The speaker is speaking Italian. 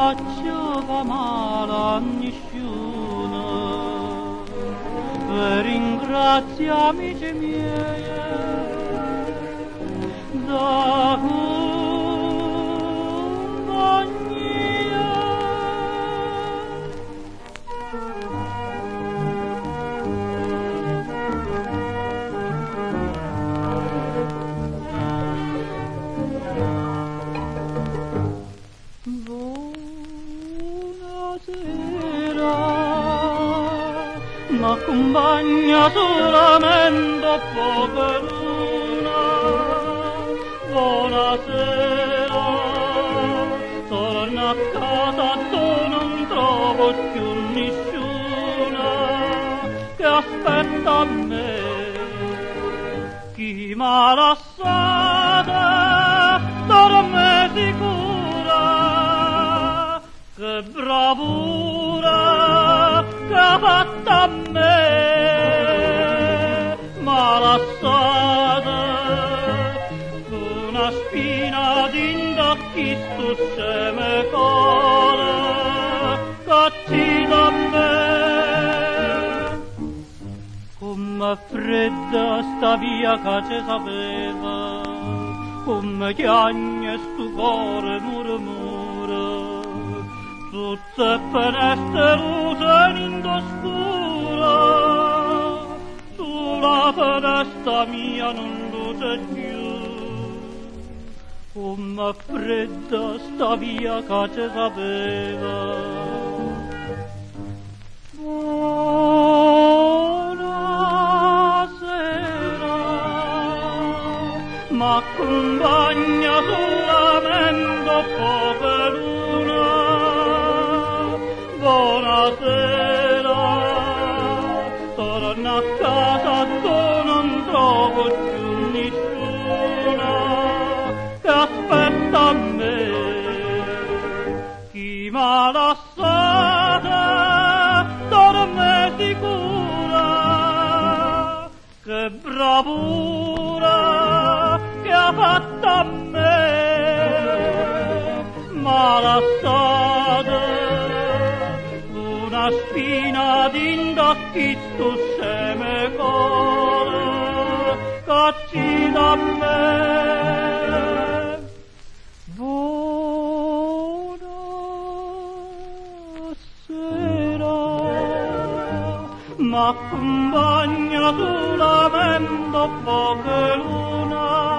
faceva male a nessuno, e ringrazia amici miei da compagnia. M'accompagna solamente poca luna. Buonasera, torno a casa, tu non trovo più nessuna che aspetta me. Chi m'ha lasciata dorme sicura, che bravura che ha fatto a me, m'ha lasciata una spina d'inda chi sto sceme cuore che ci da me. Come fredda sta via che ci sapeva, come chiagna sto cuore murmura, tutte finestre luce in oscura, sulla finestra mia non luce più. Come fredda sta via che ci sapeva. Buonasera, m'accompagna solamente poca luna. Buonasera, torno a casa, tu non trovo più nessuna che aspetta a me. Chi m'ha lasciata dorme sicura, che bravura che ha fatto a me. M'ha lasciata una spina d'inda chi sto sceme cuore che ci da me. Buonasera, m'accompagna solamente poca luna.